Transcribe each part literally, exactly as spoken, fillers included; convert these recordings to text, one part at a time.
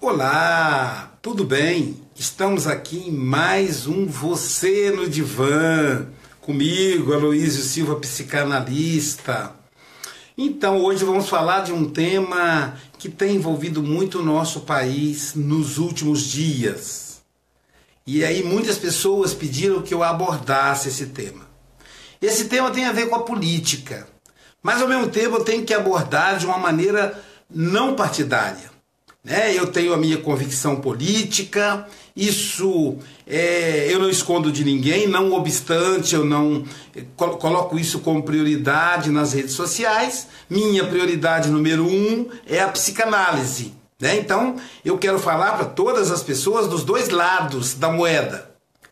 Olá, tudo bem? Estamos aqui em mais um Você no Divã, comigo, Aloísio Silva, psicanalista. Então, hoje vamos falar de um tema que tem envolvido muito o nosso país nos últimos dias. E aí muitas pessoas pediram que eu abordasse esse tema. Esse tema tem a ver com a política, mas ao mesmo tempo eu tenho que abordar de uma maneira não partidária. Né? Eu tenho a minha convicção política, isso é, eu não escondo de ninguém, não obstante eu não coloco isso como prioridade nas redes sociais. Minha prioridade número um é a psicanálise. Né? Então eu quero falar para todas as pessoas dos dois lados da moeda.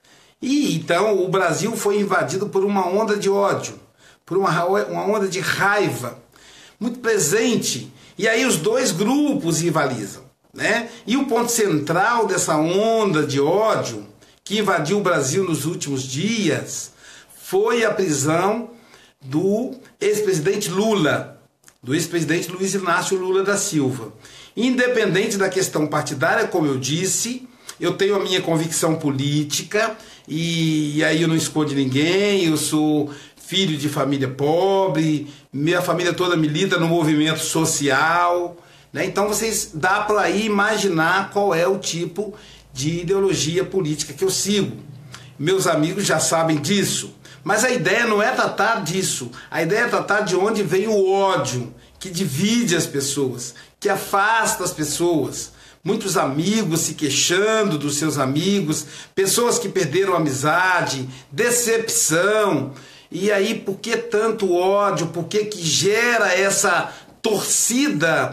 E então o Brasil foi invadido por uma onda de ódio, por uma, uma onda de raiva muito presente. E aí os dois grupos rivalizam, né? E o ponto central dessa onda de ódio que invadiu o Brasil nos últimos dias foi a prisão do ex-presidente Lula, do ex-presidente Luiz Inácio Lula da Silva. Independente da questão partidária, como eu disse, eu tenho a minha convicção política e, e aí eu não escondo ninguém, eu sou filho de família pobre, minha família toda milita no movimento social, né? Então vocês dá para aí imaginar qual é o tipo de ideologia política que eu sigo. Meus amigos já sabem disso, mas a ideia não é tratar disso, a ideia é tratar de onde vem o ódio que divide as pessoas, que afasta as pessoas. Muitos amigos se queixando dos seus amigos, pessoas que perderam a amizade, decepção. E aí, por que tanto ódio? Por que que gera essa torcida?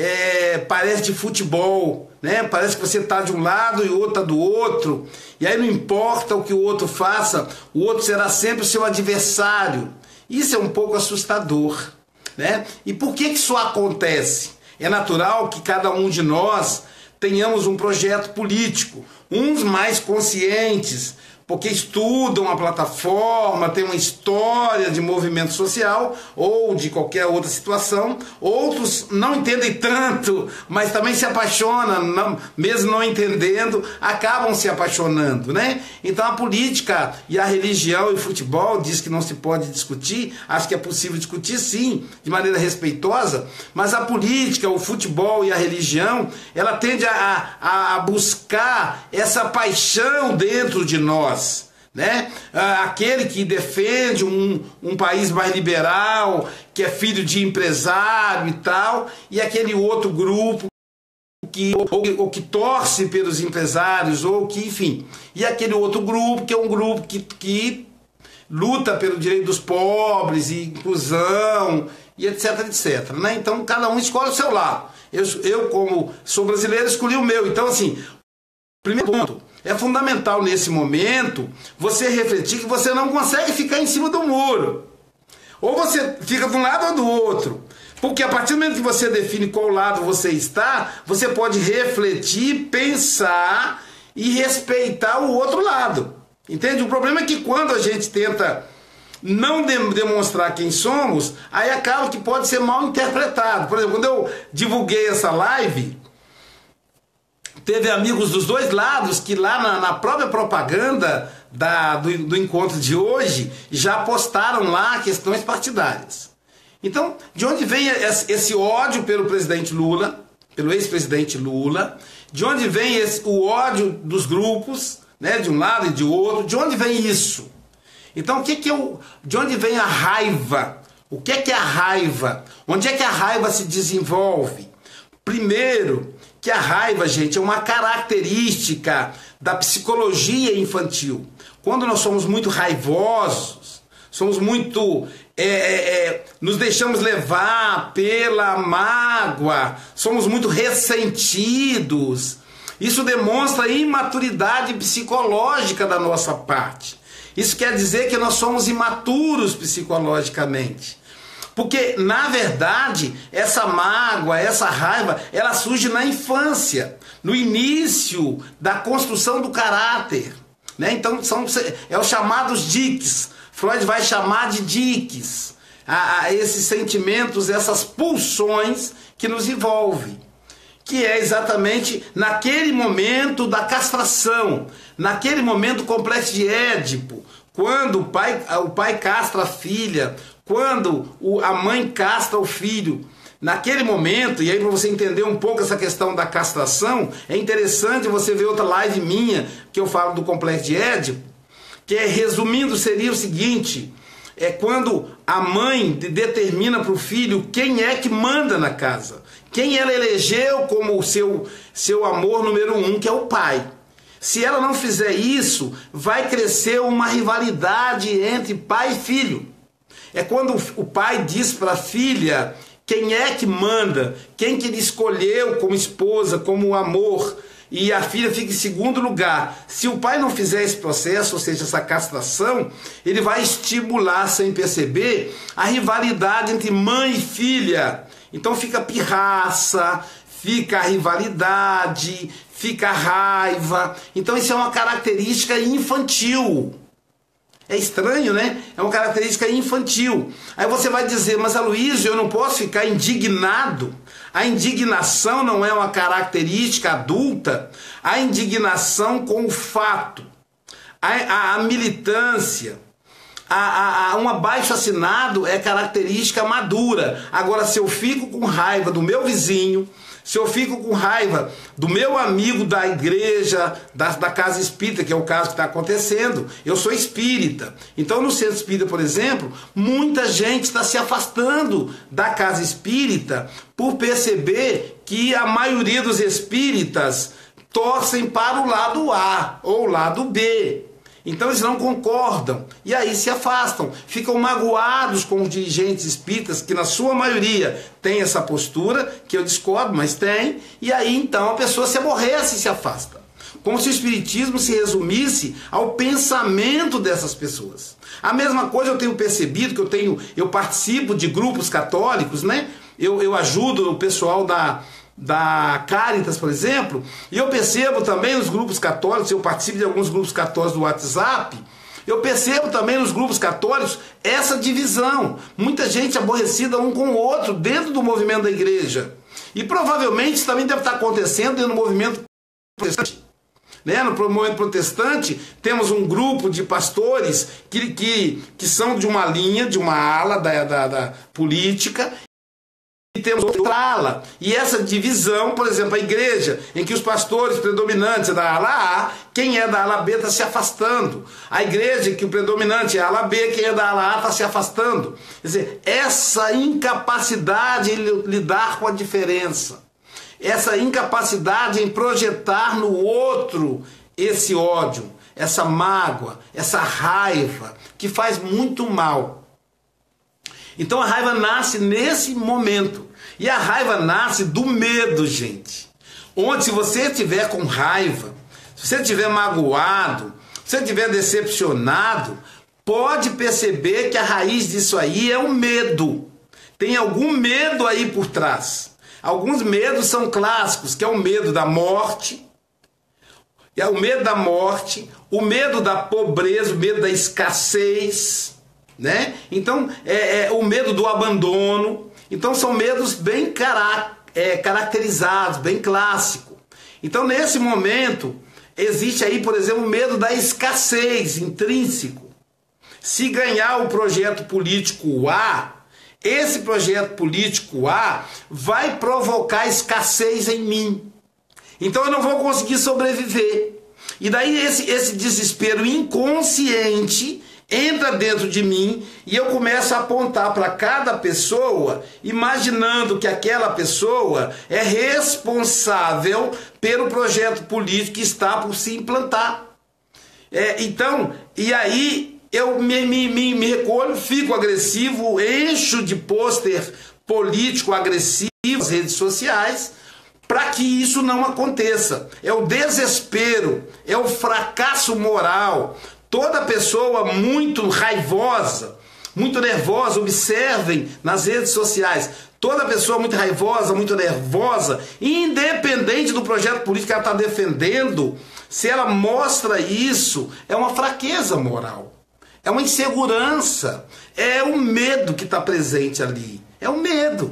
É, parece de futebol, né? Parece que você está de um lado e o outro está do outro. E aí não importa o que o outro faça, o outro será sempre o seu adversário. Isso é um pouco assustador, né? E por que que isso acontece? É natural que cada um de nós tenhamos um projeto político, uns mais conscientes, porque estudam a plataforma, tem uma história de movimento social ou de qualquer outra situação. Outros não entendem tanto, mas também se apaixonam, não, mesmo não entendendo, acabam se apaixonando, né? Então a política e a religião e o futebol diz que não se pode discutir. Acho que é possível discutir sim, de maneira respeitosa, mas a política, o futebol e a religião, ela tende a, a, a buscar essa paixão dentro de nós. Né? Aquele que defende um, um país mais liberal, que é filho de empresário e tal, e aquele outro grupo que, ou, ou que torce pelos empresários, ou que, enfim, e aquele outro grupo que é um grupo que, que luta pelo direito dos pobres e inclusão, e etc, etc. Né? Então cada um escolhe o seu lado. Eu, eu, como sou brasileiro, escolhi o meu. Então, assim, primeiro ponto. É fundamental nesse momento você refletir que você não consegue ficar em cima do muro. Ou você fica de um lado ou do outro. Porque a partir do momento que você define qual lado você está, você pode refletir, pensar e respeitar o outro lado. Entende? O problema é que quando a gente tenta não demonstrar quem somos, aí acaba que pode ser mal interpretado. Por exemplo, quando eu divulguei essa live, teve amigos dos dois lados que lá na, na própria propaganda da, do, do encontro de hoje já postaram lá questões partidárias. Então, de onde vem esse, esse ódio pelo presidente Lula, pelo ex-presidente Lula? De onde vem esse, o ódio dos grupos, né, de um lado e de outro? De onde vem isso? Então, o que que é o, de onde vem a raiva? O que é que é a raiva? Onde é que a raiva se desenvolve? Primeiro, que a raiva, gente, é uma característica da psicologia infantil. Quando nós somos muito raivosos, somos muito, é, é, nos deixamos levar pela mágoa, somos muito ressentidos. Isso demonstra a imaturidade psicológica da nossa parte. Isso quer dizer que nós somos imaturos psicologicamente. Porque, na verdade, essa mágoa, essa raiva, ela surge na infância, no início da construção do caráter. Né? Então, são, é os chamados diques. Freud vai chamar de diques a, a esses sentimentos, essas pulsões que nos envolvem. que é exatamente naquele momento da castração, naquele momento complexo de Édipo, quando o pai, o pai castra a filha, quando a mãe castra o filho. Naquele momento, e aí para você entender um pouco essa questão da castração, é interessante você ver outra live minha, que eu falo do complexo de Édipo, que é, resumindo, seria o seguinte: é quando a mãe determina para o filho quem é que manda na casa, quem ela elegeu como o seu, seu amor número um, que é o pai. Se ela não fizer isso, vai crescer uma rivalidade entre pai e filho. É quando o pai diz para a filha quem é que manda, quem que ele escolheu como esposa, como amor, e a filha fica em segundo lugar. Se o pai não fizer esse processo, ou seja, essa castração, ele vai estimular, sem perceber, a rivalidade entre mãe e filha. Então fica pirraça, fica a rivalidade, fica a raiva. Então isso é uma característica infantil. É estranho, né? É uma característica infantil. Aí você vai dizer, mas Aloysio, eu não posso ficar indignado. A indignação não é uma característica adulta. A indignação com o fato, a, a, a militância, a, a, a um abaixo-assinado é característica madura. Agora, se eu fico com raiva do meu vizinho, se eu fico com raiva do meu amigo da igreja, da, da casa espírita, que é o caso que está acontecendo, eu sou espírita. Então, no centro espírita, por exemplo, muita gente está se afastando da casa espírita por perceber que a maioria dos espíritas torcem para o lado A ou o lado B. Então eles não concordam, e aí se afastam, ficam magoados com os dirigentes espíritas, que na sua maioria tem essa postura, que eu discordo, mas tem, e aí então a pessoa se aborrece e se afasta. Como se o espiritismo se resumisse ao pensamento dessas pessoas. A mesma coisa eu tenho percebido, que eu tenho, eu participo de grupos católicos, né? Eu, eu ajudo o pessoal da... da Caritas, por exemplo, e eu percebo também nos grupos católicos, eu participo de alguns grupos católicos do WhatsApp, eu percebo também nos grupos católicos essa divisão, muita gente aborrecida um com o outro dentro do movimento da igreja, e provavelmente isso também deve estar acontecendo dentro do movimento protestante. Né? No movimento protestante temos um grupo de pastores que, que, que são de uma linha, de uma ala da, da, da política, e temos outra ala. E essa divisão, por exemplo, a igreja, em que os pastores predominantes é da ala A, quem é da ala B está se afastando. A igreja em que o predominante é a ala B, quem é da ala A está se afastando. Quer dizer, essa incapacidade em lidar com a diferença, essa incapacidade em projetar no outro esse ódio, essa mágoa, essa raiva, que faz muito mal. Então a raiva nasce nesse momento. E a raiva nasce do medo, gente. Onde, se você estiver com raiva, se você estiver magoado, se você estiver decepcionado, pode perceber que a raiz disso aí é o medo. Tem algum medo aí por trás. Alguns medos são clássicos, que é o medo da morte, é o medo da morte, o medo da pobreza, o medo da escassez, né? Então, é, é o medo do abandono. Então, são medos bem cara, é, caracterizados, bem clássicos. Então, nesse momento, existe aí, por exemplo, o medo da escassez intrínseco. Se ganhar o projeto político A, esse projeto político A vai provocar escassez em mim. Então, eu não vou conseguir sobreviver. E daí, esse, esse desespero inconsciente entra dentro de mim e eu começo a apontar para cada pessoa, imaginando que aquela pessoa é responsável pelo projeto político que está por se implantar. É, então, e aí eu me, me, me, me recolho, fico agressivo, encho de pôster político agressivo nas redes sociais, para que isso não aconteça. É o desespero, é o fracasso moral. Toda pessoa muito raivosa, muito nervosa, observem nas redes sociais, toda pessoa muito raivosa, muito nervosa, independente do projeto político que ela está defendendo, se ela mostra isso, é uma fraqueza moral, é uma insegurança, é o medo que está presente ali, é o medo.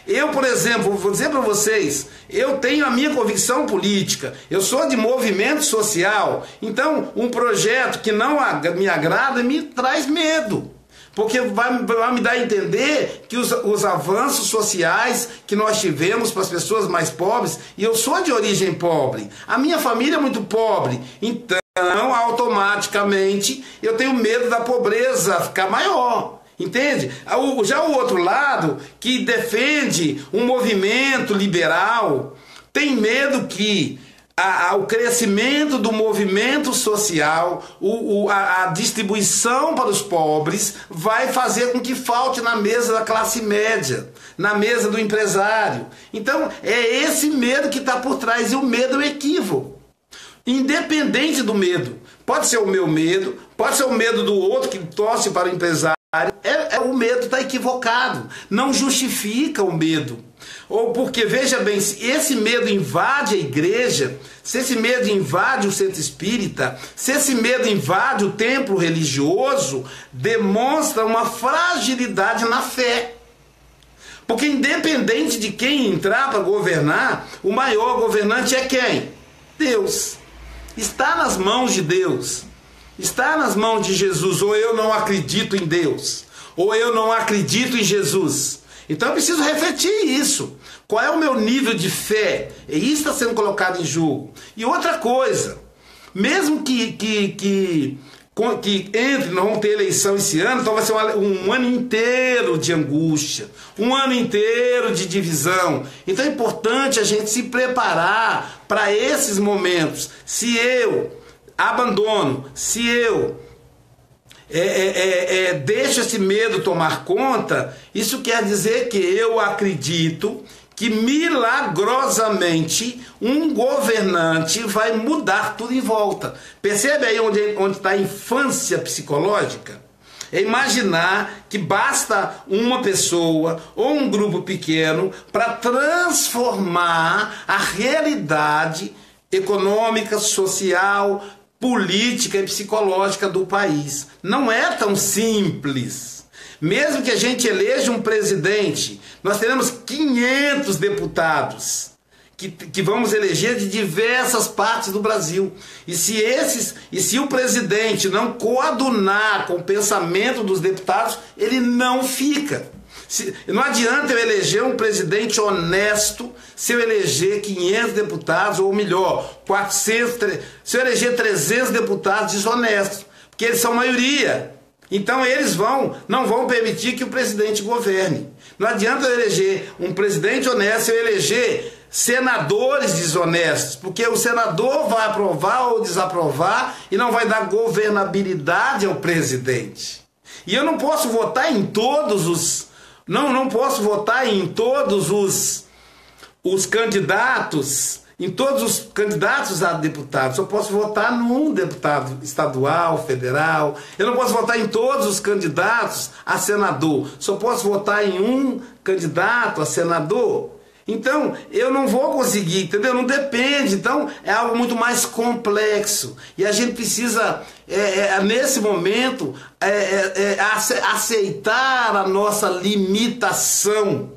Eu, por exemplo, vou dizer para vocês, eu tenho a minha convicção política, eu sou de movimento social, então um projeto que não me agrada me traz medo. Porque vai, vai me dar a entender que os, os avanços sociais que nós tivemos para as pessoas mais pobres, e eu sou de origem pobre, a minha família é muito pobre, então automaticamente eu tenho medo da pobreza ficar maior. Entende? Já o outro lado, que defende um movimento liberal, tem medo que a, a, o crescimento do movimento social, o, o, a, a distribuição para os pobres, vai fazer com que falte na mesa da classe média, na mesa do empresário. Então, é esse medo que está por trás, e o medo é um equívoco. Independente do medo. Pode ser o meu medo, pode ser o medo do outro que torce para o empresário. É, é, o medo está equivocado, não justifica o medo. Ou porque, veja bem, se esse medo invade a igreja, se esse medo invade o centro espírita, se esse medo invade o templo religioso, demonstra uma fragilidade na fé. Porque independente de quem entrar para governar, o maior governante é quem? Deus. Está nas mãos de Deus. Está nas mãos de Jesus. Ou eu não acredito em Deus, ou eu não acredito em Jesus. Então eu preciso refletir isso. Qual é o meu nível de fé? E isso está sendo colocado em jogo. E outra coisa, mesmo que, que, que, que entre, nós vamos ter eleição esse ano, então vai ser um, um ano inteiro de angústia, um ano inteiro de divisão. Então é importante a gente se preparar para esses momentos. Se eu abandono, se eu é, é, é, deixo esse medo tomar conta, isso quer dizer que eu acredito que milagrosamente um governante vai mudar tudo em volta. Percebe aí onde está a infância psicológica? É imaginar que basta uma pessoa ou um grupo pequeno para transformar a realidade econômica, social, política e psicológica do país. Não é tão simples. Mesmo que a gente eleja um presidente, nós teremos quinhentos deputados que, que vamos eleger de diversas partes do Brasil. E se, esses, e se o presidente não coadunar com o pensamento dos deputados, ele não fica. Se, não adianta eu eleger um presidente honesto se eu eleger quinhentos deputados, ou melhor, quatrocentos, se eu eleger trezentos deputados desonestos, porque eles são maioria. Então eles vão, não vão permitir que o presidente governe. Não adianta eu eleger um presidente honesto se eu eleger senadores desonestos, porque o senador vai aprovar ou desaprovar e não vai dar governabilidade ao presidente. E eu não posso votar em todos os Não, não posso votar em todos os, os candidatos, em todos os candidatos a deputado. Só posso votar num deputado estadual, federal. Eu não posso votar em todos os candidatos a senador. Só posso votar em um candidato a senador. Então, eu não vou conseguir, entendeu? Não depende. Então, é algo muito mais complexo. E a gente precisa, é, é, nesse momento, é, é, é, aceitar a nossa limitação.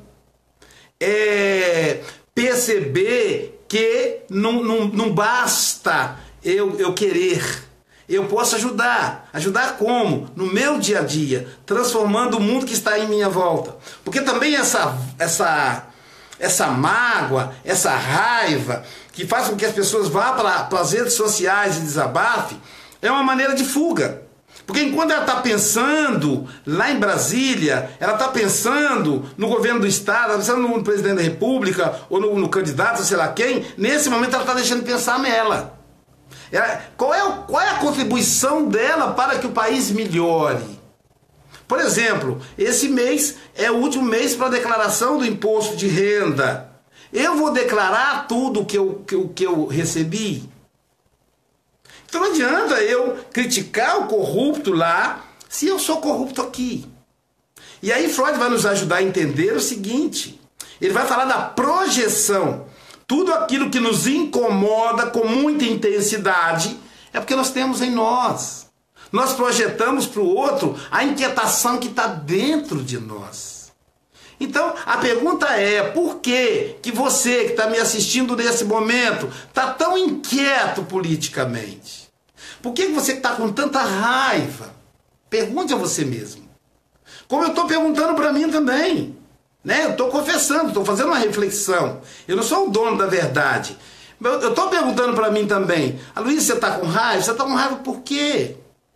É, perceber que não, não, não basta eu, eu querer. Eu posso ajudar. Ajudar como? No meu dia a dia, transformando o mundo que está em minha volta. Porque também essa... essa Essa mágoa, essa raiva, que faz com que as pessoas vá para, para as redes sociais e desabafem, é uma maneira de fuga. Porque enquanto ela está pensando lá em Brasília, ela está pensando no governo do Estado, ela está pensando no presidente da República, ou no, no candidato, sei lá quem, nesse momento ela está deixando de pensar nela. Ela, qual, é, qual é a contribuição dela para que o país melhore? Por exemplo, esse mês é o último mês para a declaração do imposto de renda. Eu vou declarar tudo que eu, que eu, que eu recebi? Então não adianta eu criticar o corrupto lá, se eu sou corrupto aqui. E aí Freud vai nos ajudar a entender o seguinte. Ele vai falar da projeção. Tudo aquilo que nos incomoda com muita intensidade é porque nós temos em nós. Nós projetamos para o outro a inquietação que está dentro de nós. Então, a pergunta é, por que que você que está me assistindo nesse momento está tão inquieto politicamente? Por que você está com tanta raiva? Pergunte a você mesmo. Como eu estou perguntando para mim também. Né? Eu estou confessando, estou fazendo uma reflexão. Eu não sou o dono da verdade. Eu estou perguntando para mim também. Aloysio, você está com raiva? Você está com raiva por quê?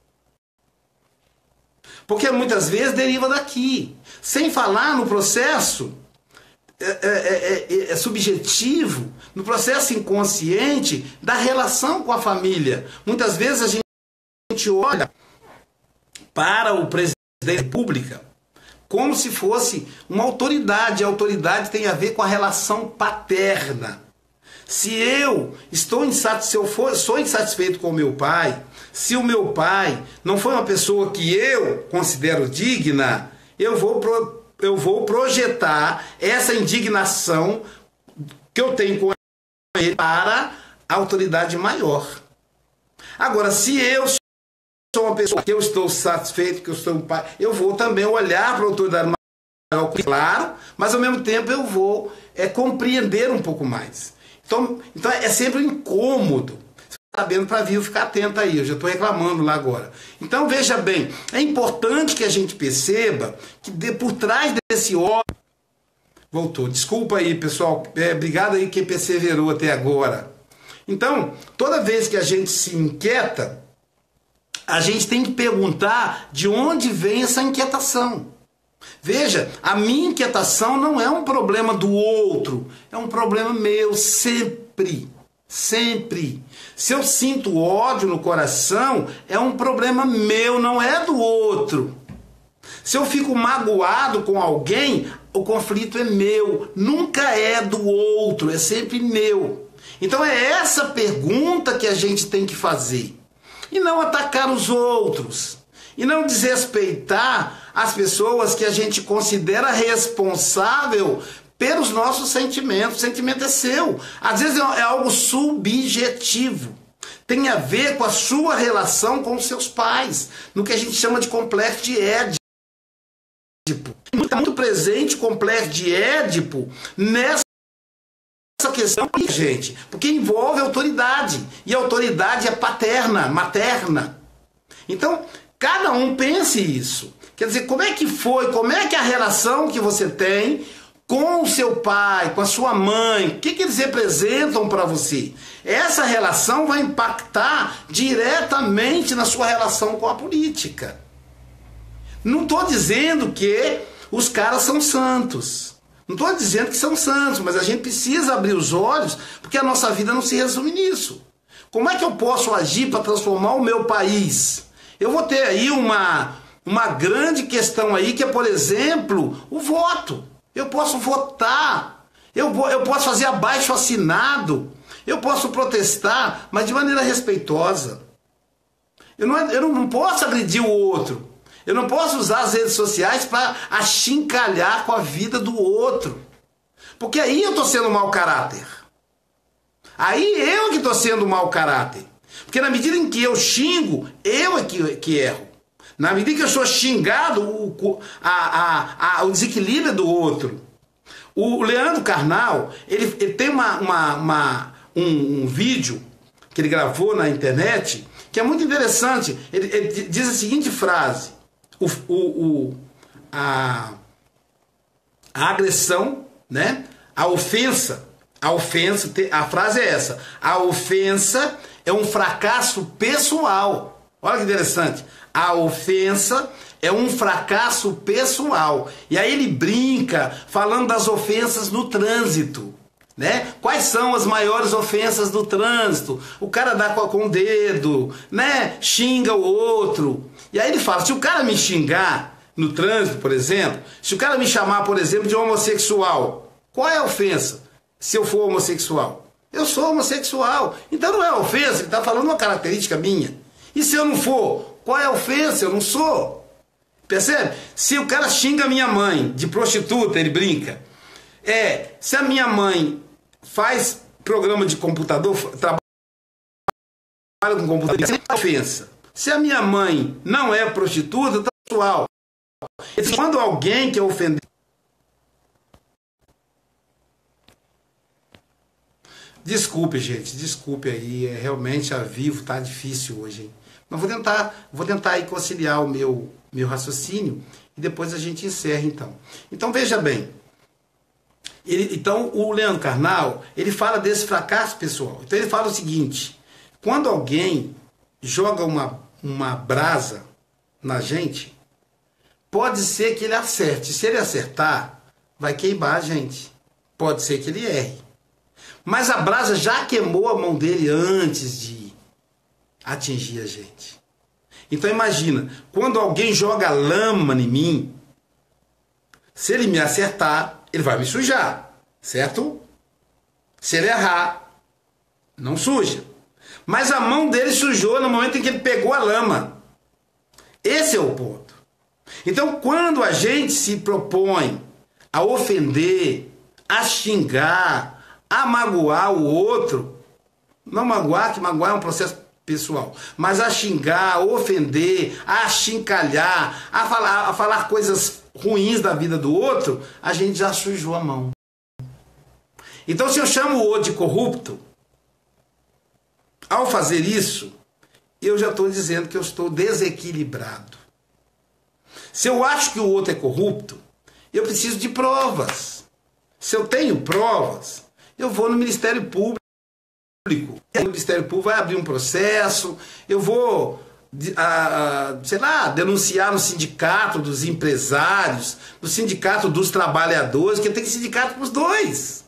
Porque muitas vezes deriva daqui. Sem falar no processo é, é, é, é subjetivo, no processo inconsciente da relação com a família. Muitas vezes a gente olha para o presidente da República como se fosse uma autoridade. A autoridade tem a ver com a relação paterna. Se eu estou insatisfeito, se eu for, sou insatisfeito com o meu pai, se o meu pai não foi uma pessoa que eu considero digna, eu vou, pro, eu vou projetar essa indignação que eu tenho com ele para a autoridade maior. Agora, se eu sou uma pessoa que eu estou satisfeito, que eu sou um pai, eu vou também olhar para a autoridade maior, claro, mas ao mesmo tempo eu vou é, compreender um pouco mais. Então, então é sempre um incômodo. Sabendo para vir, ficar atento aí, eu já estou reclamando lá agora. Então veja bem, é importante que a gente perceba que de, por trás desse ódio... Voltou, desculpa aí pessoal, é, obrigado aí quem perseverou até agora. Então, toda vez que a gente se inquieta, a gente tem que perguntar de onde vem essa inquietação. Veja, a minha inquietação não é um problema do outro, é um problema meu, sempre, sempre. Se eu sinto ódio no coração, é um problema meu, não é do outro. Se eu fico magoado com alguém, o conflito é meu, nunca é do outro, é sempre meu. Então é essa pergunta que a gente tem que fazer. E não atacar os outros. E não desrespeitar as pessoas que a gente considera responsável pelos nossos sentimentos. O sentimento é seu. Às vezes é algo subjetivo. Tem a ver com a sua relação com os seus pais. No que a gente chama de complexo de Édipo. Está muito presente o complexo de Édipo nessa questão, gente. Porque envolve autoridade. E a autoridade é paterna, materna. Então, cada um pense isso. Quer dizer, como é que foi, como é que é a relação que você tem com o seu pai, com a sua mãe, o que, que eles representam para você? Essa relação vai impactar diretamente na sua relação com a política. Não estou dizendo que os caras são santos. Não estou dizendo que são santos, mas a gente precisa abrir os olhos, porque a nossa vida não se resume nisso. Como é que eu posso agir para transformar o meu país? Eu vou ter aí uma, uma grande questão aí, que é, por exemplo, o voto. Eu posso votar, eu, vou, eu posso fazer abaixo-assinado, eu posso protestar, mas de maneira respeitosa. Eu não, eu não posso agredir o outro. Eu não posso usar as redes sociais para achincalhar com a vida do outro. Porque aí eu estou sendo mau caráter. Aí eu que estou sendo mau caráter. Porque na medida em que eu xingo, eu é que, que erro. Na medida que eu sou xingado, o, a, a, a, o desequilíbrio é do outro. O Leandro Carnal, ele, ele tem uma, uma, uma, um, um vídeo que ele gravou na internet, que é muito interessante. Ele, ele diz a seguinte frase: o, o, o, a, a agressão, né? A ofensa, a ofensa, a frase é essa: a ofensa é um fracasso pessoal. Olha que interessante. A ofensa é um fracasso pessoal. E aí ele brinca falando das ofensas no trânsito, né? Quais são as maiores ofensas do trânsito? O cara dá com o dedo, né? Xinga o outro. E aí ele fala: se o cara me xingar no trânsito, por exemplo, se o cara me chamar, por exemplo, de homossexual, qual é a ofensa se eu for homossexual? Eu sou homossexual. Então não é ofensa, ele está falando uma característica minha. E se eu não for, qual é a ofensa? Eu não sou. Percebe? Se o cara xinga a minha mãe de prostituta, ele brinca. É, se a minha mãe faz programa de computador, trabalha com computador, é ofensa. Se a minha mãe não é prostituta, tá pessoal. Quando alguém quer ofender Desculpe, gente, desculpe aí, é, realmente a Vivo tá difícil hoje, hein? Mas vou tentar, vou tentar aí conciliar o meu, meu raciocínio e depois a gente encerra então. Então veja bem, ele, então o Leandro Carnal, ele fala desse fracasso pessoal. Então ele fala o seguinte: quando alguém joga uma, uma brasa na gente, pode ser que ele acerte. Se ele acertar, vai queimar a gente. Pode ser que ele erre. Mas a brasa já queimou a mão dele antes de atingir a gente. Então imagina, quando alguém joga lama em mim, se ele me acertar, ele vai me sujar, certo? Se ele errar, não suja. Mas a mão dele sujou no momento em que ele pegou a lama. Esse é o ponto. Então quando a gente se propõe a ofender, a xingar, a magoar o outro, não magoar, que magoar é um processo pessoal, mas a xingar, a ofender, a achincalhar, a falar, a falar coisas ruins da vida do outro, a gente já sujou a mão. Então se eu chamo o outro de corrupto, ao fazer isso, eu já estou dizendo que eu estou desequilibrado. Se eu acho que o outro é corrupto, eu preciso de provas. Se eu tenho provas, eu vou no Ministério Público. O Ministério Público vai abrir um processo, eu vou, a, a, sei lá, denunciar no sindicato dos empresários, no sindicato dos trabalhadores, que tem sindicato para os dois.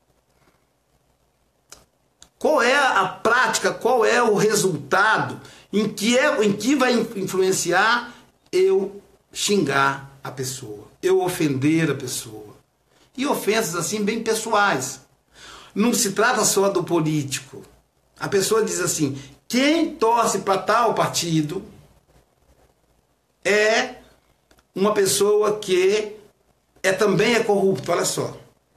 Qual é a prática, qual é o resultado, em que, é, em que vai influenciar eu xingar a pessoa, eu ofender a pessoa. E ofensas assim bem pessoais. Não se trata só do político. A pessoa diz assim: quem torce para tal partido é uma pessoa que é, também é corrupto. Olha só.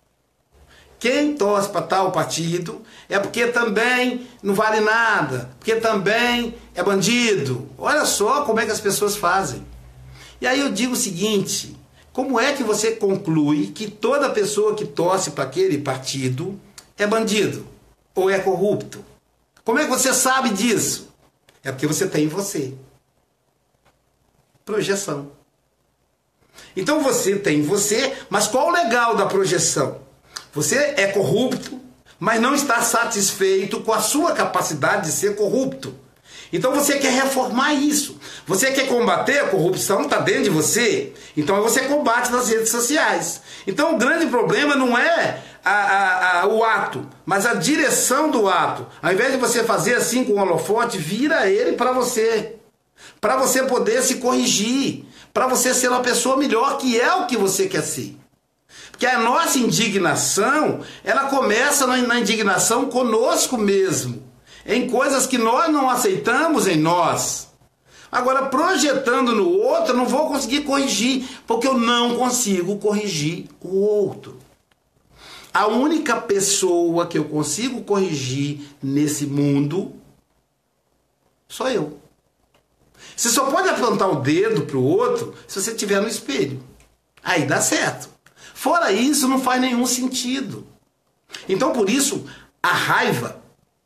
Quem torce para tal partido é porque também não vale nada, porque também é bandido. Olha só como é que as pessoas fazem. E aí eu digo o seguinte: como é que você conclui que toda pessoa que torce para aquele partido é bandido ou é corrupto? Como é que você sabe disso? É porque você tem em você projeção. Então você tem em você, mas qual o legal da projeção? Você é corrupto, mas não está satisfeito com a sua capacidade de ser corrupto. Então você quer reformar isso. Você quer combater a corrupção, está dentro de você. Então você combate nas redes sociais. Então o grande problema não é a, a, a, o ato, mas a direção do ato. Ao invés de você fazer assim com o holofote, vira ele para você. Para você poder se corrigir. Para você ser uma pessoa melhor, que é o que você quer ser. Porque a nossa indignação, ela começa na indignação conosco mesmo. Em coisas que nós não aceitamos em nós. Agora, projetando no outro, eu não vou conseguir corrigir, porque eu não consigo corrigir o outro. A única pessoa que eu consigo corrigir nesse mundo sou eu. Você só pode apontar o dedo para o outro se você estiver no espelho. Aí dá certo. Fora isso, não faz nenhum sentido. Então, por isso, a raiva,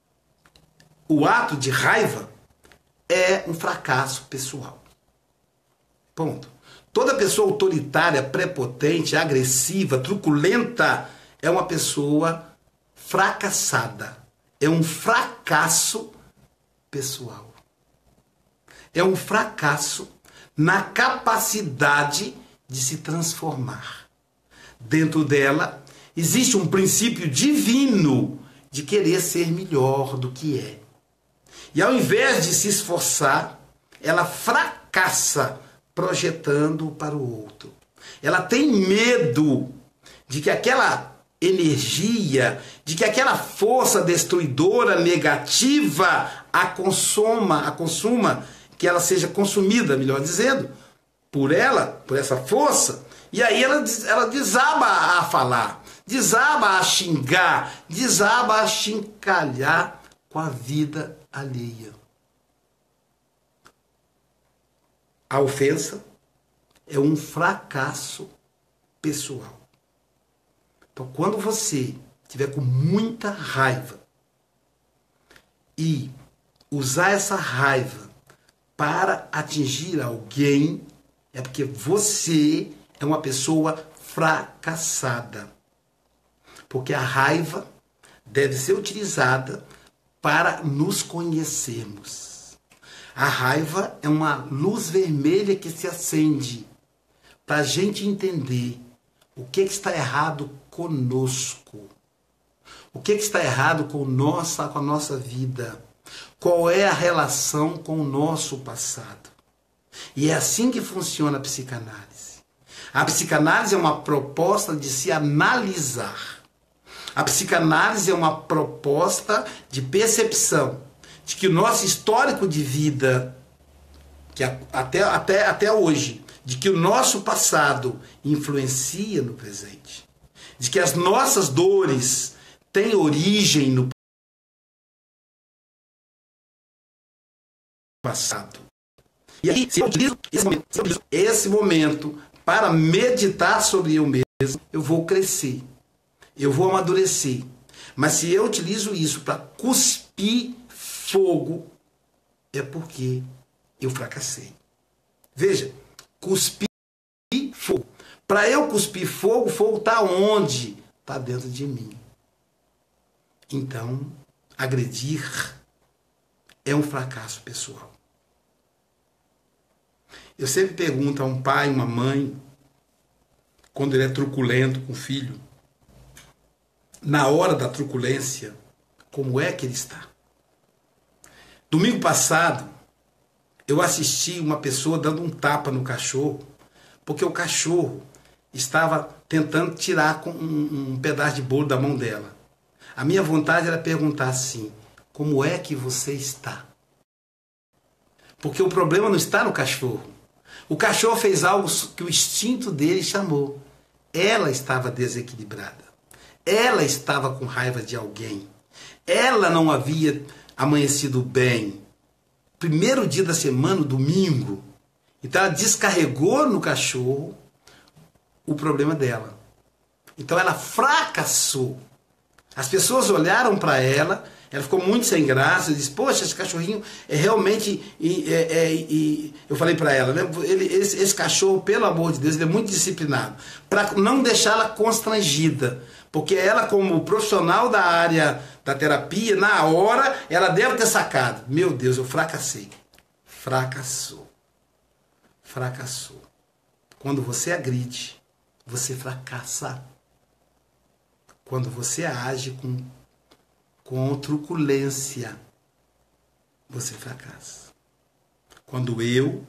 o ato de raiva, é um fracasso pessoal. Ponto. Toda pessoa autoritária, prepotente, agressiva, truculenta, é uma pessoa fracassada. É um fracasso pessoal. É um fracasso na capacidade de se transformar. Dentro dela existe um princípio divino de querer ser melhor do que é. E ao invés de se esforçar, ela fracassa projetando para o outro. Ela tem medo de que aquela energia, de que aquela força destruidora negativa a consuma, a consuma, que ela seja consumida, melhor dizendo, por ela, por essa força, e aí ela, ela desaba a falar, desaba a xingar, desaba a chincalhar com a vida alheia. A ofensa é um fracasso pessoal. Então, quando você tiver com muita raiva e usar essa raiva para atingir alguém, é porque você é uma pessoa fracassada. Porque a raiva deve ser utilizada para nos conhecermos. A raiva é uma luz vermelha que se acende para a gente entender o que, que está errado conosco. O que, que está errado com, nossa, com a nossa vida. Qual é a relação com o nosso passado. E é assim que funciona a psicanálise. A psicanálise é uma proposta de se analisar. A psicanálise é uma proposta de percepção de que o nosso histórico de vida, que até, até, até hoje, de que o nosso passado influencia no presente, de que as nossas dores têm origem no passado. E aí, se eu utilizo esse momento, se eu utilizo esse momento para meditar sobre eu mesmo, eu vou crescer. Eu vou amadurecer. Mas se eu utilizo isso para cuspir fogo, é porque eu fracassei. Veja, cuspir fogo. Para eu cuspir fogo, fogo está onde? Está dentro de mim. Então, agredir é um fracasso pessoal. Eu sempre pergunto a um pai, uma mãe, quando ele é truculento com o filho, na hora da truculência, como é que ele está? Domingo passado, eu assisti uma pessoa dando um tapa no cachorro, porque o cachorro estava tentando tirar com um, um pedaço de bolo da mão dela. A minha vontade era perguntar assim, como é que você está? Porque o problema não está no cachorro. O cachorro fez algo que o instinto dele chamou. Ela estava desequilibrada. Ela estava com raiva de alguém. Ela não havia amanhecido bem. Primeiro dia da semana, domingo. Então ela descarregou no cachorro o problema dela. Então ela fracassou. As pessoas olharam para ela, ela ficou muito sem graça, disse, poxa, esse cachorrinho é realmente... E, é, é, e, eu falei para ela, né, ele, esse, esse cachorro, pelo amor de Deus, ele é muito disciplinado. Para não deixá-la constrangida. Porque ela, como profissional da área da terapia, na hora, ela deve ter sacado. Meu Deus, eu fracassei. Fracassou. Fracassou. Quando você agride, você fracassa. Quando você age com, com truculência, você fracassa. Quando eu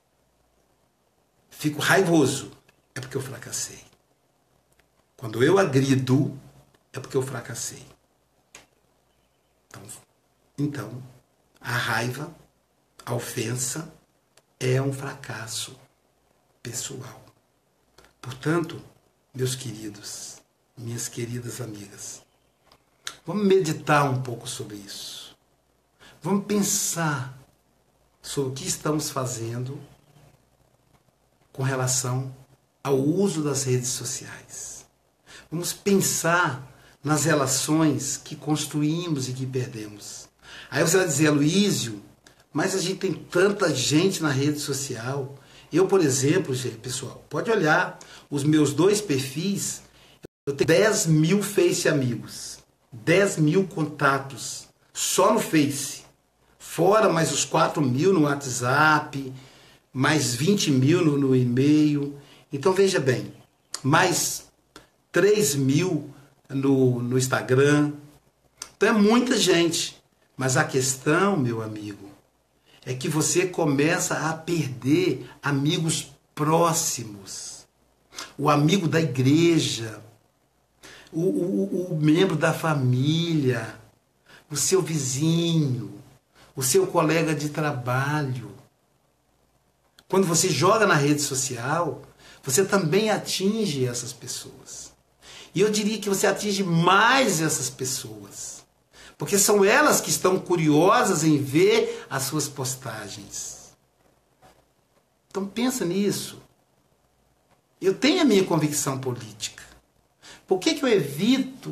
fico raivoso, é porque eu fracassei. Quando eu agrido, é porque eu fracassei. Então, então, a raiva, a ofensa, é um fracasso pessoal. Portanto, meus queridos, minhas queridas amigas, vamos meditar um pouco sobre isso. Vamos pensar sobre o que estamos fazendo com relação ao uso das redes sociais. Vamos pensar nas relações que construímos e que perdemos. Aí você vai dizer, Aloísio, mas a gente tem tanta gente na rede social. Eu, por exemplo, gente, pessoal, pode olhar os meus dois perfis, eu tenho dez mil Face amigos, dez mil contatos, só no Face. Fora mais os quatro mil no WhatsApp, mais vinte mil no, no e-mail. Então veja bem, mais três mil no, no Instagram. Então é muita gente. Mas a questão, meu amigo, é que você começa a perder amigos próximos. O amigo da igreja, o, o, o membro da família, o seu vizinho, o seu colega de trabalho. Quando você joga na rede social, você também atinge essas pessoas. E eu diria que você atinge mais essas pessoas. Porque são elas que estão curiosas em ver as suas postagens. Então pensa nisso. Eu tenho a minha convicção política. Por que que eu evito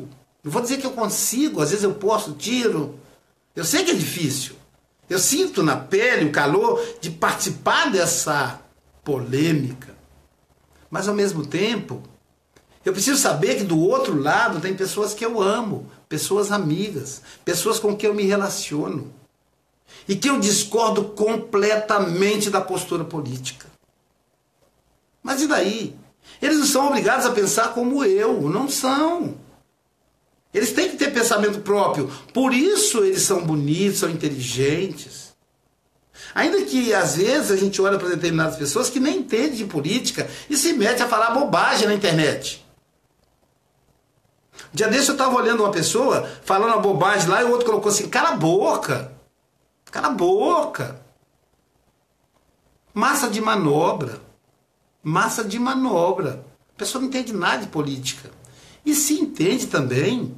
Não vou dizer que eu consigo, às vezes eu posto, tiro. Eu sei que é difícil. Eu sinto na pele o calor de participar dessa polêmica. Mas ao mesmo tempo, eu preciso saber que do outro lado tem pessoas que eu amo, pessoas amigas, pessoas com quem eu me relaciono. E que eu discordo completamente da postura política. Mas e daí? Eles não são obrigados a pensar como eu, não são. Eles têm que ter pensamento próprio. Por isso eles são bonitos, são inteligentes. Ainda que às vezes a gente olha para determinadas pessoas que nem entendem de política e se mete a falar bobagem na internet. Um dia desse eu estava olhando uma pessoa falando uma bobagem lá e o outro colocou assim, cala a boca. Cala a boca. Massa de manobra. Massa de manobra. A pessoa não entende nada de política. E se entende também,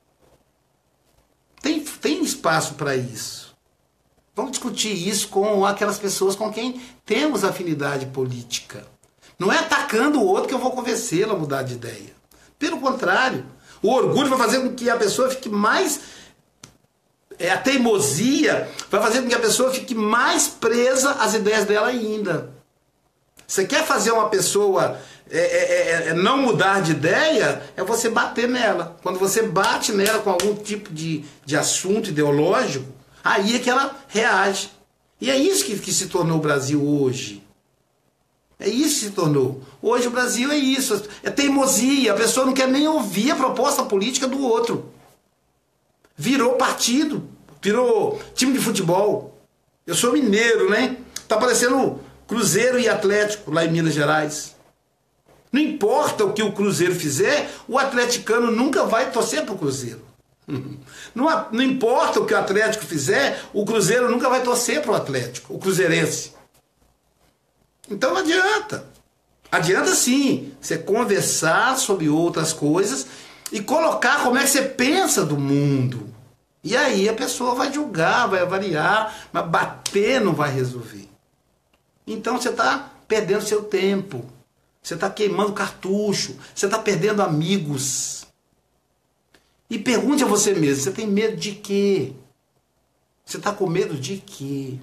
tem, tem espaço para isso. Vamos discutir isso com aquelas pessoas com quem temos afinidade política. Não é atacando o outro que eu vou convencê-lo a mudar de ideia. Pelo contrário, o orgulho vai fazer com que a pessoa fique mais... É, a teimosia vai fazer com que a pessoa fique mais presa às ideias dela ainda. Você quer fazer uma pessoa é, é, é, não mudar de ideia, é você bater nela. Quando você bate nela com algum tipo de, de assunto ideológico, aí é que ela reage. E é isso que, que se tornou o Brasil hoje. É isso que se tornou. Hoje o Brasil é isso. É teimosia. A pessoa não quer nem ouvir a proposta política do outro. Virou partido. Virou time de futebol. Eu sou mineiro, né? Tá parecendo Cruzeiro e Atlético lá em Minas Gerais. Não importa o que o Cruzeiro fizer, o atleticano nunca vai torcer pro Cruzeiro. Não, não importa o que o Atlético fizer, o Cruzeiro nunca vai torcer pro Atlético, o cruzeirense. Então não adianta. Adianta sim você conversar sobre outras coisas e colocar como é que você pensa do mundo. E aí a pessoa vai julgar, vai avaliar, mas bater não vai resolver. Então você está perdendo seu tempo. Você está queimando cartucho. Você está perdendo amigos. E pergunte a você mesmo, você tem medo de quê? Você está com medo de quê?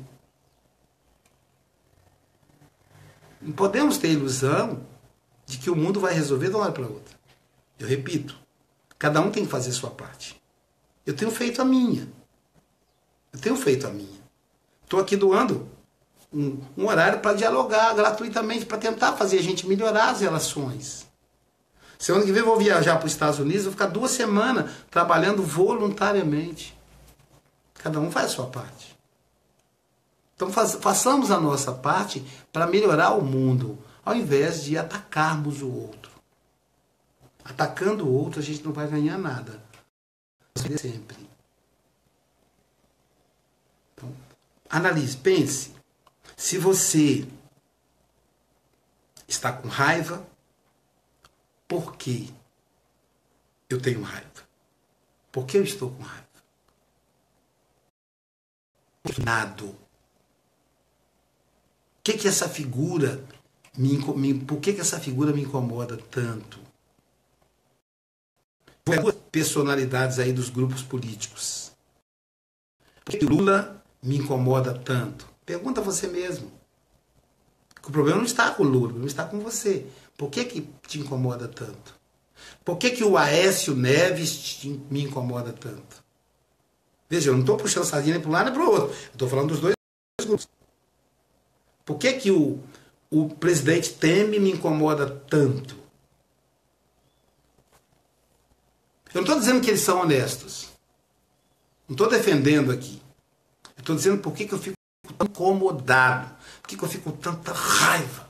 Não podemos ter ilusão de que o mundo vai resolver de uma hora para outra. Eu repito, cada um tem que fazer a sua parte. Eu tenho feito a minha. Eu tenho feito a minha. Estou aqui doando um, um horário para dialogar gratuitamente, para tentar fazer a gente melhorar as relações. Semana que vem eu vou viajar para os Estados Unidos, vou ficar duas semanas trabalhando voluntariamente. Cada um faz a sua parte. Então faz, façamos a nossa parte para melhorar o mundo, ao invés de atacarmos o outro. Atacando o outro a gente não vai ganhar nada. Sempre. Então, analise, pense. Se você está com raiva, por que eu tenho raiva? Por que eu estou com raiva? Nada. O que que essa figura me, me por que que essa figura me incomoda tanto? Duas personalidades aí dos grupos políticos. Por que Lula me incomoda tanto? Pergunta a você mesmo. O problema não está com o Lula, o problema está com você. Por que que te incomoda tanto? Por que que o Aécio Neves te, me incomoda tanto? Veja, eu não estou puxando sardinha nem para um lado nem para o outro. Eu estou falando dos dois grupos. Por que que o, o presidente Temer me incomoda tanto? Eu não estou dizendo que eles são honestos. Não estou defendendo aqui. Eu estou dizendo por que que eu fico tão incomodado. Por que que eu fico com tanta raiva.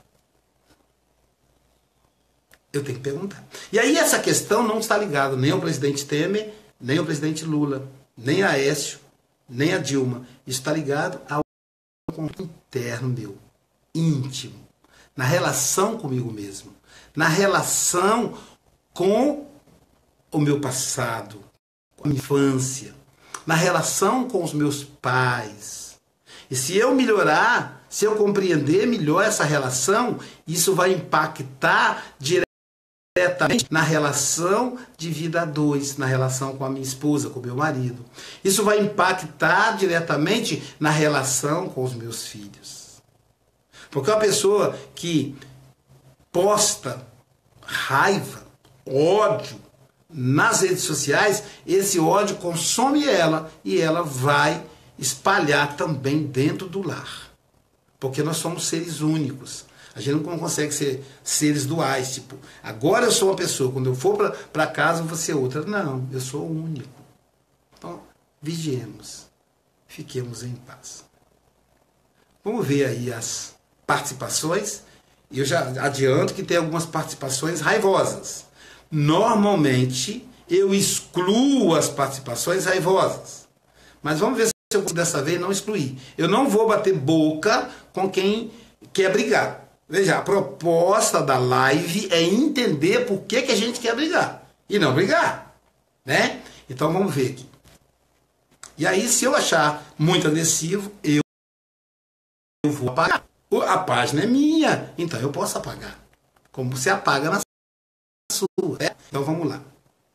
Eu tenho que perguntar. E aí essa questão não está ligada nem ao presidente Temer, nem ao presidente Lula, nem a Aécio, nem a Dilma. Isso está ligado ao interno meu, íntimo, na relação comigo mesmo, na relação com o meu passado, com a minha infância, na relação com os meus pais. E se eu melhorar, se eu compreender melhor essa relação, isso vai impactar diretamente diretamente na relação de vida a dois, na relação com a minha esposa, com o meu marido. Isso vai impactar diretamente na relação com os meus filhos. Porque uma pessoa que posta raiva, ódio nas redes sociais, esse ódio consome ela e ela vai espalhar também dentro do lar. Porque nós somos seres únicos. A gente não consegue ser seres duais, tipo, agora eu sou uma pessoa, quando eu for para casa eu vou ser outra. Não, eu sou único. Então, vigiemos, fiquemos em paz. Vamos ver aí as participações. Eu já adianto que tem algumas participações raivosas. Normalmente, eu excluo as participações raivosas. Mas vamos ver se eu dessa vez não excluir. Eu não vou bater boca com quem quer brigar. Veja, a proposta da live é entender por que, que a gente quer brigar. E não brigar, né? Então vamos ver aqui. E aí, se eu achar muito agressivo, eu, eu vou apagar. A página é minha, então eu posso apagar. Como você apaga na sua. Né? Então vamos lá.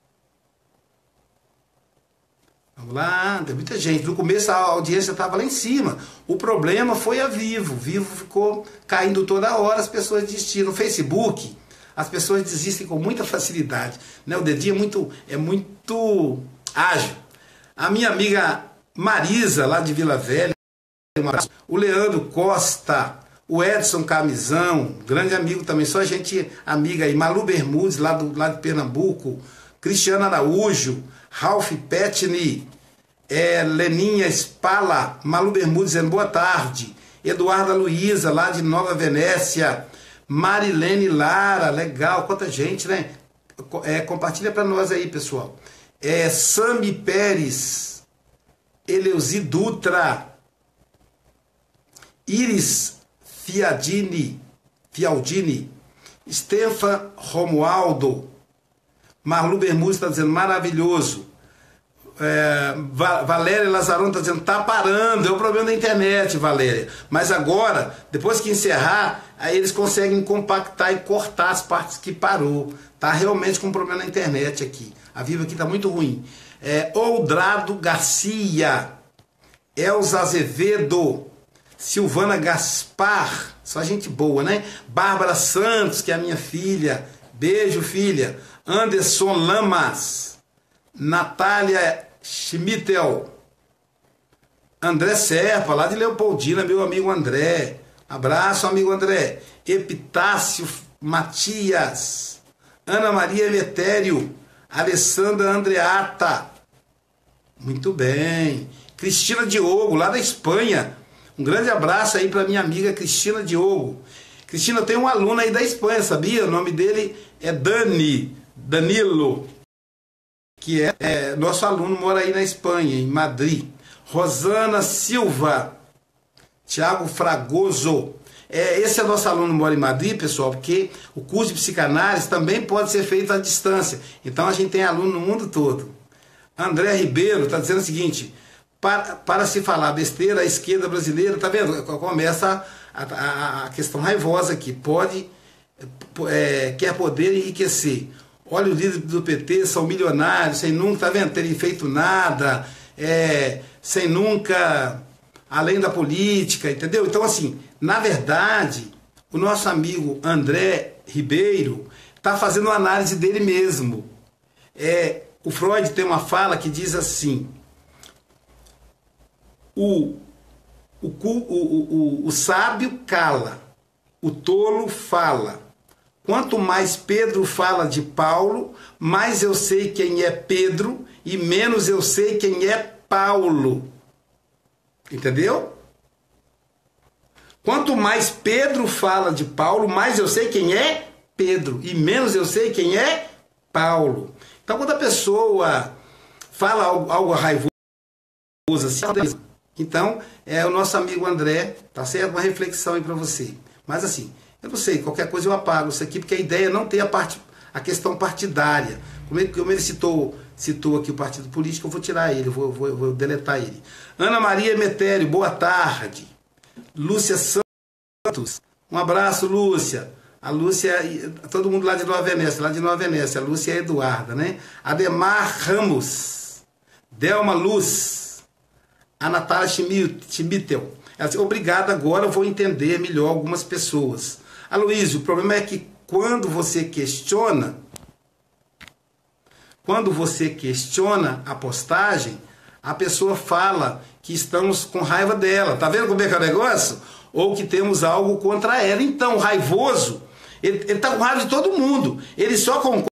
Vamos lá, tem muita gente. No começo a audiência estava lá em cima. O problema foi a Vivo. Vivo ficou caindo toda hora, as pessoas desistiram. No Facebook, as pessoas desistem com muita facilidade. Né? O dedinho é muito, é muito ágil. A minha amiga Marisa, lá de Vila Velha, o Leandro Costa, o Edson Camisão, grande amigo também, só gente amiga aí. Malu Bermudes, lá, do, lá de Pernambuco, Cristiano Araújo, Ralph Petni, é, Leninha Spala, Malu Bermudes dizendo boa tarde, Eduarda Luiza, lá de Nova Venécia, Marilene Lara, legal, quanta gente, né? É, compartilha para nós aí, pessoal. É, Sami Pérez, Eleusi Dutra, Iris Fiadini, Fialdini, Stefan Romualdo, Marlu Bermudes está dizendo maravilhoso. É, Valéria Lazarone está dizendo tá parando, é o problema da internet, Valéria. Mas agora, depois que encerrar, aí eles conseguem compactar e cortar as partes que parou. Tá realmente com um problema na internet aqui. A Viva aqui está muito ruim. É, Oldrado Garcia, Elza Azevedo, Silvana Gaspar, só gente boa, né? Bárbara Santos, que é a minha filha. Beijo, filha. Anderson Lamas, Natália Schmittel, André Serpa, lá de Leopoldina, meu amigo André. Abraço, amigo André. Epitácio Matias, Ana Maria Emetério, Alessandra Andreata. Muito bem. Cristina Diogo, lá da Espanha. Um grande abraço aí para minha amiga Cristina Diogo. Cristina, tem um aluno aí da Espanha, sabia? O nome dele é Dani, Danilo, que é, é nosso aluno, mora aí na Espanha, em Madrid. Rosana Silva, Tiago Fragoso. É, esse é nosso aluno, mora em Madrid, pessoal, porque o curso de psicanálise também pode ser feito à distância. Então a gente tem aluno no mundo todo. André Ribeiro está dizendo o seguinte: para, para se falar besteira, a esquerda brasileira, tá vendo? Começa a, a, a questão raivosa aqui. Pode, é, quer poder enriquecer. Olha, os líderes do P T são milionários, sem nunca, tá vendo, terem feito nada, é, sem nunca, além da política, entendeu? Então, assim, na verdade, o nosso amigo André Ribeiro está fazendo uma análise dele mesmo. É, o Freud tem uma fala que diz assim: o, o, o, o, o sábio cala, o tolo fala. Quanto mais Pedro fala de Paulo, mais eu sei quem é Pedro e menos eu sei quem é Paulo. Entendeu? Quanto mais Pedro fala de Paulo, mais eu sei quem é Pedro e menos eu sei quem é Paulo. Então, quando a pessoa fala algo, algo raivoso assim, então, é o nosso amigo André, tá certo? Uma reflexão aí para você. Mas assim, eu não sei, qualquer coisa eu apago isso aqui, porque a ideia é não ter a, part... a questão partidária. Como ele, como ele citou, citou aqui o partido político, eu vou tirar ele, eu vou, vou, vou deletar ele. Ana Maria Emetério, boa tarde. Lúcia Santos, um abraço, Lúcia. A Lúcia, todo mundo lá de Nova Venécia, lá de Nova Venécia, a Lúcia e a Eduarda, né? Ademar Ramos, Delma Luz, a Natália Schmittel. Ela disse, obrigado, agora eu vou entender melhor algumas pessoas. Aloysio, o problema é que quando você questiona, quando você questiona a postagem, a pessoa fala que estamos com raiva dela. Tá vendo como é que é o negócio? Ou que temos algo contra ela. Então, o raivoso, ele está com raiva de todo mundo. Ele só concorda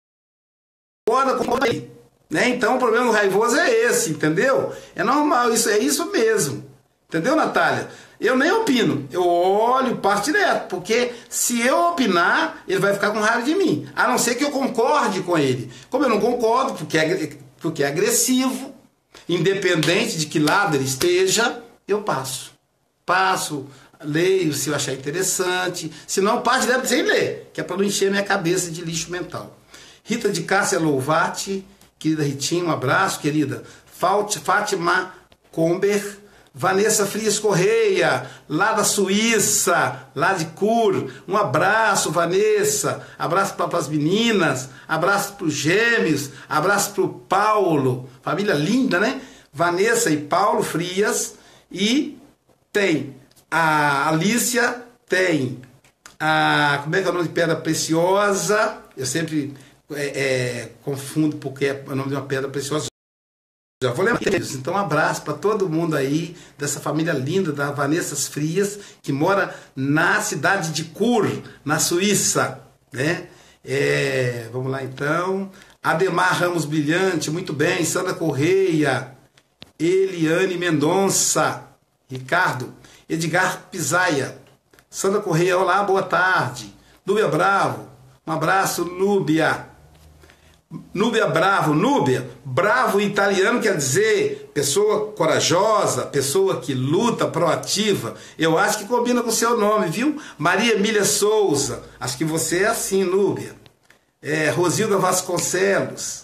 com ele. Né? Então, o problema do raivoso é esse, entendeu? É normal, isso, é isso mesmo. Entendeu, Natália? Eu nem opino. Eu olho, passo direto. Porque se eu opinar, ele vai ficar com raiva de mim. A não ser que eu concorde com ele. Como eu não concordo, porque é, porque é agressivo, independente de que lado ele esteja, eu passo. Passo, leio se eu achar interessante. Se não, passo direto sem ler, que é para não encher minha cabeça de lixo mental. Rita de Cássia Louvati, querida Ritinha, um abraço, querida. Fátima Comber, Vanessa Frias Correia, lá da Suíça, lá de Cur. Um abraço, Vanessa. Abraço para as meninas. Abraço para os gêmeos. Abraço para o Paulo. Família linda, né? Vanessa e Paulo Frias. E tem a Alícia, tem a... Como é que é o nome de Pedra Preciosa? Eu sempre é, é, confundo porque é o nome de uma pedra preciosa. Já vou lembrar disso. Então, um abraço para todo mundo aí, dessa família linda da Vanessa Frias, que mora na cidade de Cur, na Suíça. Né? É, vamos lá, então. Ademar Ramos Brilhante, muito bem. Sandra Correia, Eliane Mendonça, Ricardo, Edgar Pisaia, Sandra Correia, olá, boa tarde. Núbia Bravo, um abraço, Núbia. Núbia Bravo, Núbia, bravo em italiano quer dizer pessoa corajosa, pessoa que luta, proativa. Eu acho que combina com o seu nome, viu? Maria Emília Souza, acho que você é assim, Núbia. É, Rosilda Vasconcelos.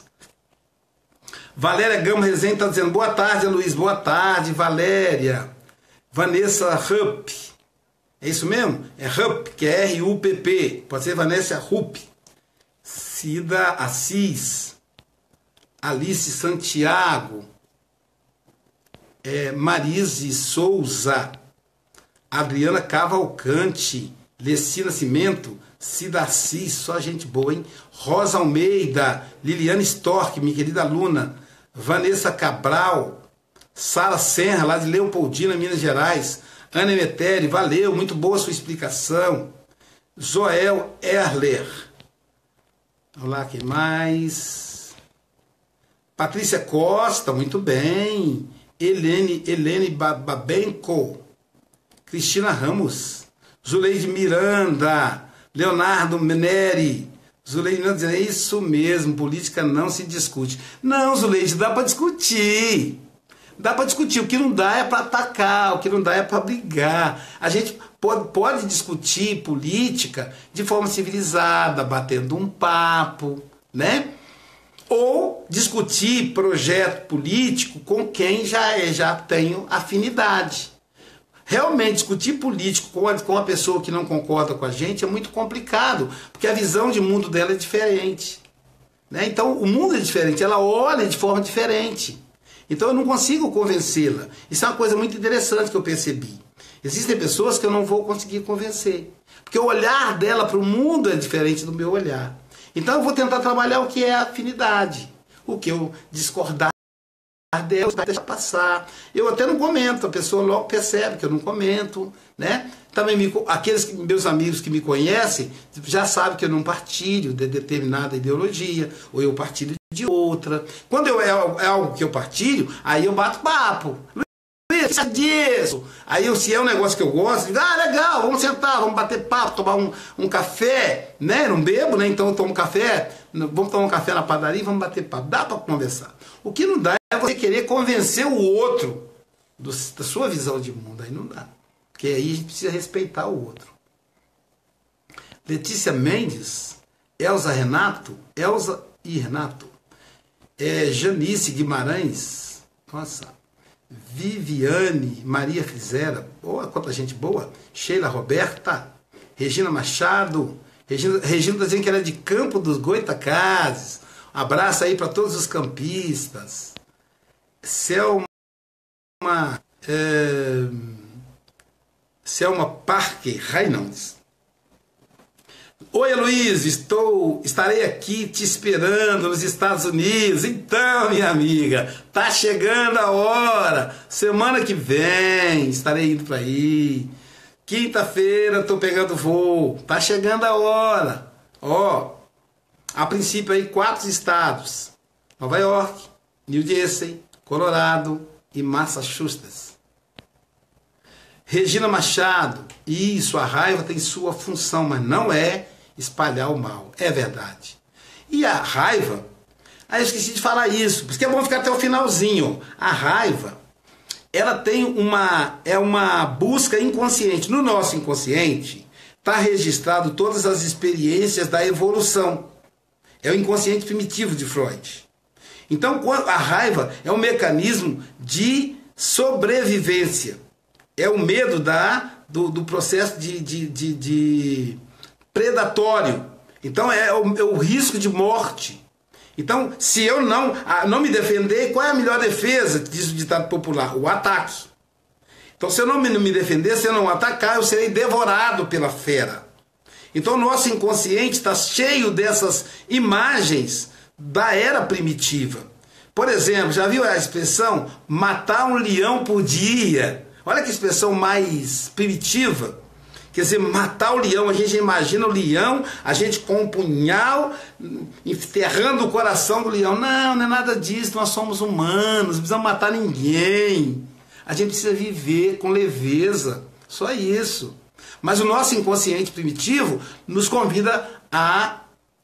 Valéria Gama Rezende está dizendo, boa tarde, Luiz, boa tarde, Valéria. Vanessa Rupp, é isso mesmo? É Rupp, que é R U P P, pode ser Vanessa Rupp. Cida Assis, Alice Santiago, é, Marise Souza, Adriana Cavalcante, Leci Nascimento, Cida Assis, só gente boa, hein? Rosa Almeida, Liliana Stork, minha querida aluna, Vanessa Cabral, Sara Serra, lá de Leopoldina, Minas Gerais, Ana Emetério, valeu, muito boa a sua explicação. Joel Erler. Vamos lá, quem mais? Patrícia Costa, muito bem. Helene, Helene Babenco. Cristina Ramos. Zuleide Miranda. Leonardo Meneri. Zuleide Miranda dizendo, é isso mesmo, política não se discute. Não, Zuleide, dá para discutir. Dá para discutir. O que não dá é para atacar, o que não dá é para brigar. A gente pode, pode discutir política de forma civilizada, batendo um papo, né? Ou discutir projeto político com quem já, é, já tem afinidade. Realmente, discutir político com a, com a pessoa que não concorda com a gente é muito complicado, porque a visão de mundo dela é diferente. Né? Então, o mundo é diferente, ela olha de forma diferente. Então eu não consigo convencê-la. Isso é uma coisa muito interessante que eu percebi. Existem pessoas que eu não vou conseguir convencer. Porque o olhar dela para o mundo é diferente do meu olhar. Então eu vou tentar trabalhar o que é a afinidade. O que eu discordar dela, vai deixar passar. Eu até não comento, a pessoa logo percebe que eu não comento. Né? Também me, aqueles meus amigos que me conhecem já sabem que eu não partilho de determinada ideologia, ou eu partilho de outra. Quando eu, é, é algo que eu partilho, aí eu bato papo. Luiz, é disso. Aí eu, se é um negócio que eu gosto, eu digo, ah, legal, vamos sentar, vamos bater papo, tomar um, um café, né? Não bebo, né? Então eu tomo café, vamos tomar um café na padaria e vamos bater papo. Dá para conversar. O que não dá é você querer convencer o outro do, da sua visão de mundo. Aí não dá. Porque aí a gente precisa respeitar o outro. Letícia Mendes, Elza Renato, Elza e Renato. É, Janice Guimarães, nossa, Viviane Maria Fizera, boa, quanta gente boa, Sheila Roberta, Regina Machado, Regina está dizendo que ela é de Campo dos Goitacazes. Um abraço aí para todos os campistas. Selma, é, Selma Parker Reynolds. Oi, Luiz, estou, estarei aqui te esperando nos Estados Unidos. Então, minha amiga, tá chegando a hora. Semana que vem estarei indo para aí. Quinta-feira estou pegando voo. Tá chegando a hora. Ó, a princípio aí quatro estados: Nova York, New Jersey, Colorado e Massachusetts. Regina Machado, isso, a raiva tem sua função, mas não é espalhar o mal. É verdade. E a raiva, aí eu esqueci de falar isso, por isso que é bom ficar até o finalzinho. A raiva, ela tem uma, é uma busca inconsciente. No nosso inconsciente, está registrado todas as experiências da evolução. É o inconsciente primitivo de Freud. Então, a raiva é um mecanismo de sobrevivência. É o medo da, do, do processo de, de, de, de predatório. Então, é o, é o risco de morte. Então, se eu não, não me defender, qual é a melhor defesa? Diz o ditado popular: o ataque. Então, se eu não me, não me defender, se eu não atacar, eu serei devorado pela fera. Então, o nosso inconsciente está cheio dessas imagens da era primitiva. Por exemplo, já viu a expressão matar um leão por dia? Olha que expressão mais primitiva. Quer dizer, matar o leão, a gente imagina o leão, a gente com um punhal enterrando o coração do leão. Não, não é nada disso, nós somos humanos, não precisamos matar ninguém. A gente precisa viver com leveza, só isso. Mas o nosso inconsciente primitivo nos convida a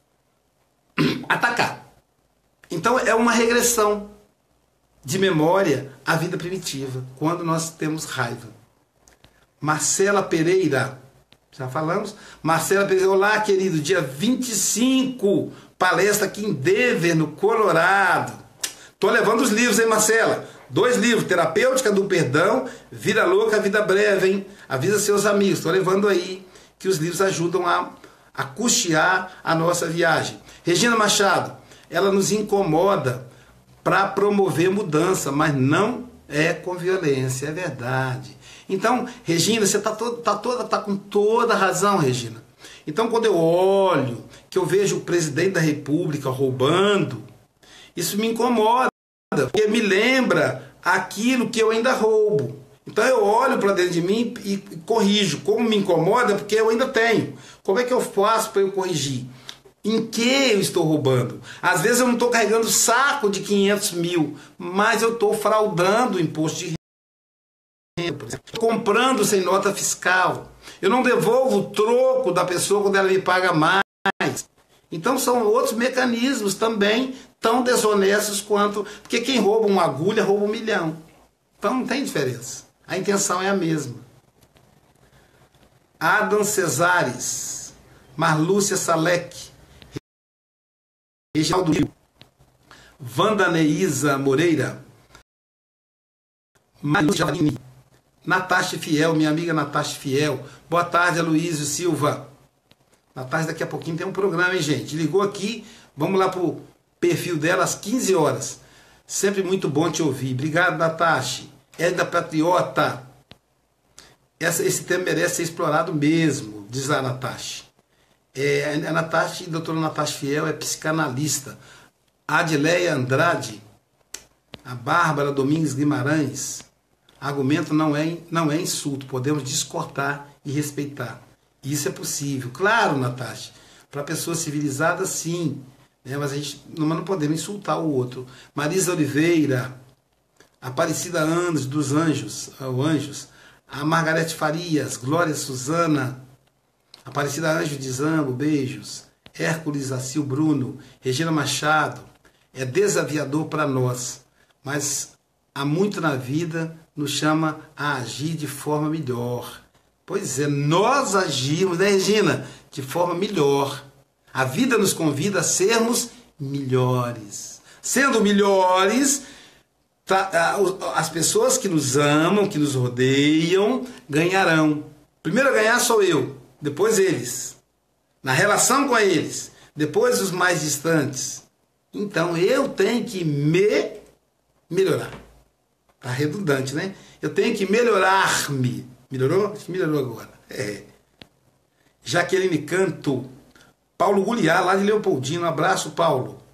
atacar. Então é uma regressão de memória à vida primitiva, quando nós temos raiva. Marcela Pereira, já falamos? Marcela Pereira, olá querido, dia vinte e cinco, palestra aqui em Denver, no Colorado. Tô levando os livros, hein, Marcela? Dois livros, Terapêutica do Perdão, Vida Louca, Vida Breve, hein? Avisa seus amigos, tô levando aí, que os livros ajudam a, a custear a nossa viagem. Regina Machado, ela nos incomoda para promover mudança, mas não é com violência, é verdade. Então, Regina, você está tá toda, tá com toda a razão, Regina. Então, quando eu olho, que eu vejo o presidente da República roubando, isso me incomoda, porque me lembra aquilo que eu ainda roubo. Então, eu olho para dentro de mim e corrijo. Como me incomoda, porque eu ainda tenho. Como é que eu faço para eu corrigir? Em que eu estou roubando? Às vezes eu não estou carregando saco de quinhentos mil, mas eu estou fraudando o imposto de renda, por exemplo. Comprando sem nota fiscal. Eu não devolvo o troco da pessoa quando ela me paga mais. Então são outros mecanismos também tão desonestos quanto... Porque quem rouba uma agulha rouba um milhão. Então não tem diferença. A intenção é a mesma. Adam Cesares, Marlúcia Salek, Reginaldo Rio, Wanda Neisa Moreira, Malu Javini, Natasha Fiel, minha amiga Natasha Fiel. Boa tarde, Aloysio Silva. Natasha, daqui a pouquinho tem um programa, hein, gente? Ligou aqui, vamos lá pro perfil dela às quinze horas. Sempre muito bom te ouvir. Obrigado, Natasha. Edna Patriota. Essa, esse tema merece ser explorado mesmo, diz a Natasha. É, a Natasha, a doutora Natasha Fiel é psicanalista. A Adileia Andrade, a Bárbara Domingues Guimarães, argumento não é, não é insulto, podemos discordar e respeitar. Isso é possível. Claro, Natasha, para pessoas civilizadas, sim, né, mas a gente não, não podemos insultar o outro. Marisa Oliveira, Aparecida Anjos, dos Anjos, ou Anjos, a Margarete Farias, Glória Suzana, Aparecida Anjo de Zambo, beijos. Hércules Acil Bruno, Regina Machado, é desafiador para nós, mas há muito na vida nos chama a agir de forma melhor. Pois é, nós agimos, né, Regina? De forma melhor. A vida nos convida a sermos melhores. Sendo melhores, as pessoas que nos amam, que nos rodeiam, ganharão. Primeiro a ganhar sou eu, depois eles. na relação com eles, depois os mais distantes. Então eu tenho que me melhorar. Tá redundante, né? Eu tenho que melhorar-me. Melhorou? Melhorou agora. É. Jaqueline Canto. Paulo Guliar, lá de Leopoldino. Um abraço, Paulo.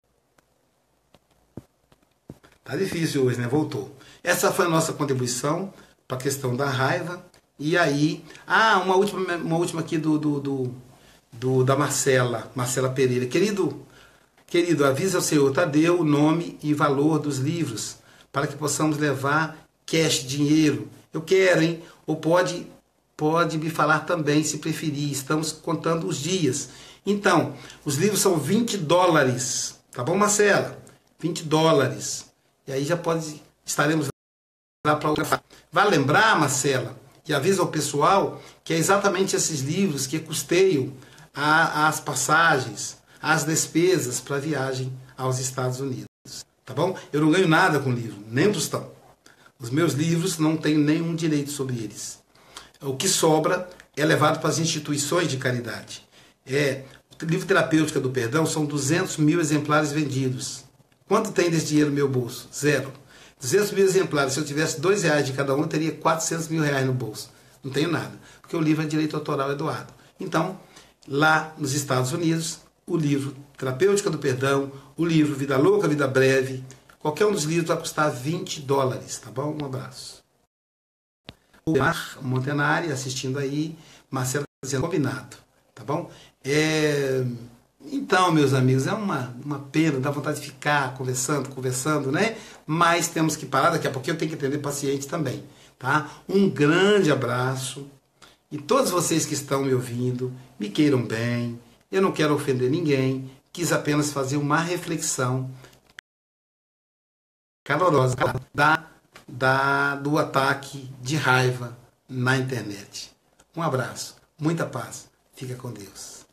Tá difícil hoje, né? Voltou. Essa foi a nossa contribuição para a questão da raiva. E aí... Ah, uma última, uma última aqui do, do, do, do, da Marcela. Marcela Pereira. Querido, querido, avisa ao senhor Tadeu o nome e valor dos livros para que possamos levar cash, dinheiro. Eu quero, hein? Ou pode, pode me falar também, se preferir. Estamos contando os dias. Então, os livros são vinte dólares. Tá bom, Marcela? vinte dólares. E aí já pode, estaremos lá para autografar. Vai lembrar, Marcela, e avisa ao pessoal que é exatamente esses livros que custeiam a, as passagens, as despesas para a viagem aos Estados Unidos. Tá bom? Eu não ganho nada com o livro, nem um tostão. Os meus livros não tenho nenhum direito sobre eles. O que sobra é levado para as instituições de caridade. É, o livro Terapêutica do Perdão são duzentos mil exemplares vendidos. Quanto tem desse dinheiro no meu bolso? Zero. duzentos mil exemplares. Se eu tivesse dois reais de cada um, eu teria quatrocentos mil reais no bolso. Não tenho nada. Porque o livro é direito autoral é doado. Então, lá nos Estados Unidos, o livro Terapêutica do Perdão, o livro Vida Louca, Vida Breve, qualquer um dos livros vai custar vinte dólares, tá bom? Um abraço. O Mar Montenari assistindo aí, Marcelo dizendo combinado, tá bom? É... Então, meus amigos, é uma, uma pena, dá vontade de ficar conversando, conversando, né? Mas temos que parar, daqui a pouquinho eu tenho que atender paciente também, tá? Um grande abraço. E todos vocês que estão me ouvindo, me queiram bem. Eu não quero ofender ninguém, quis apenas fazer uma reflexão calorosa da, da, do ataque de raiva na internet. Um abraço, muita paz, fica com Deus.